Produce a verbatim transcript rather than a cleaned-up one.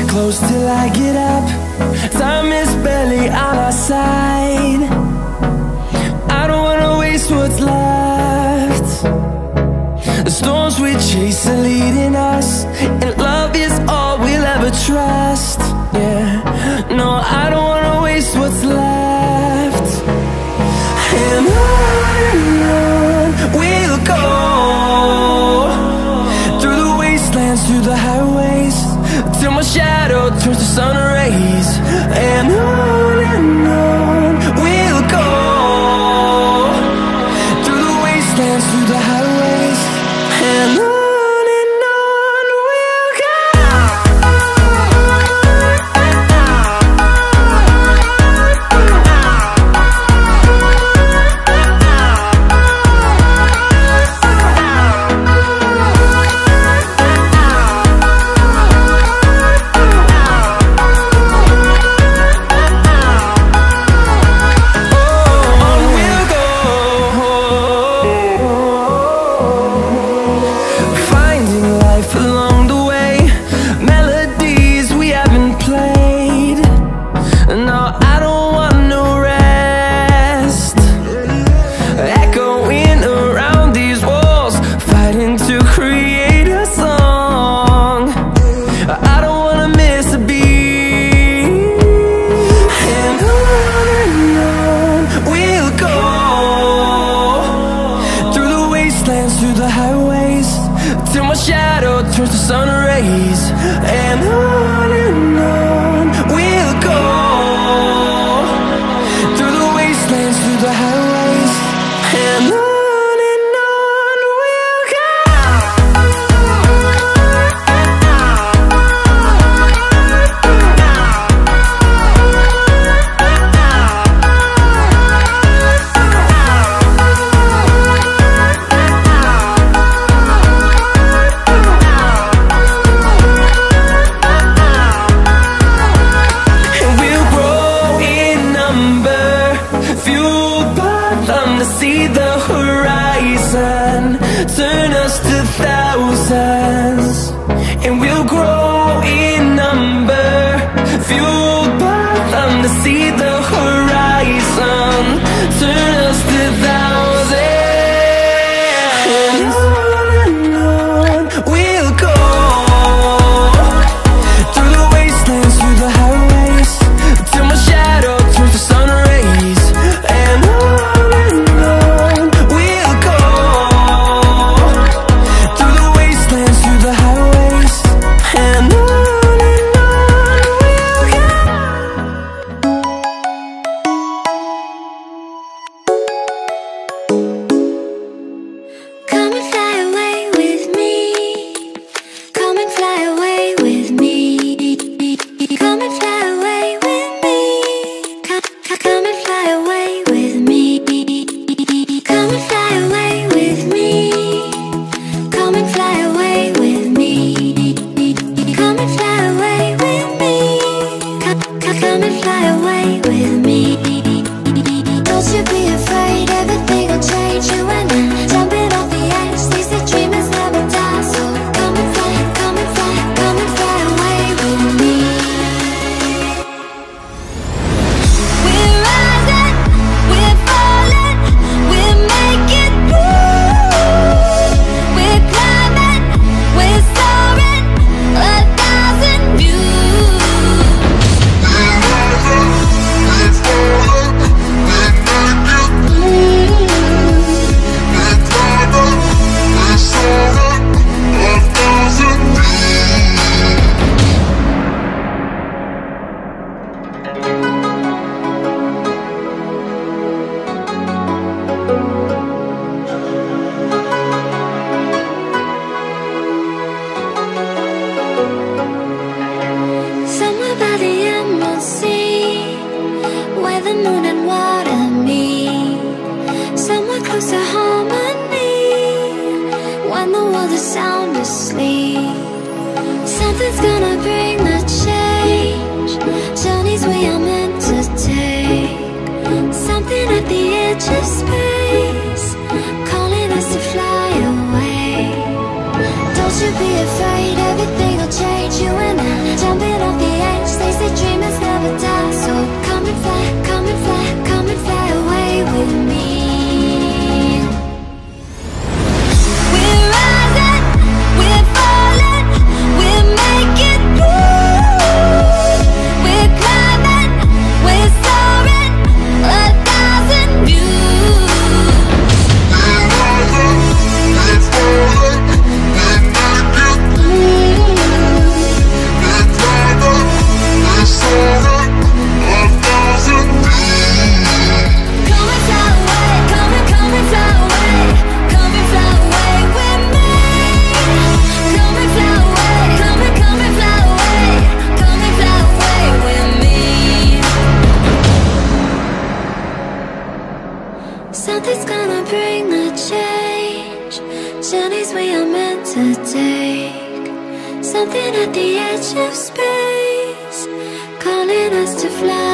close till I get up. Time is barely on our side. I don't wanna waste what's left. The storms we chase are leading us, and love is all we'll ever trust. Yeah, no, I don't wanna waste what's left. And on and on we'll go, through the wastelands, through the highways, till my shadow turns to sun rays. And on and on we'll go, through the wastelands, through the highways, and on. Through the highways, till my shadow turns to sun rays. And on and on we'll go, through the wastelands, through the highways, and on. See the horizon turn us to thousands, and we'll grow in number, fueled by them. To see the horizon turn us to thousands, and on and on we'll go, through the wastelands, through the highways, till my shadow turns to sun rays. And on sound asleep. Something's gonna bring the change, journeys we are meant to take. Something at the edge of space, calling us to fly away. Don't you be afraid, everything will change. You and I, jumping off the Something at the edge of space, calling us to fly.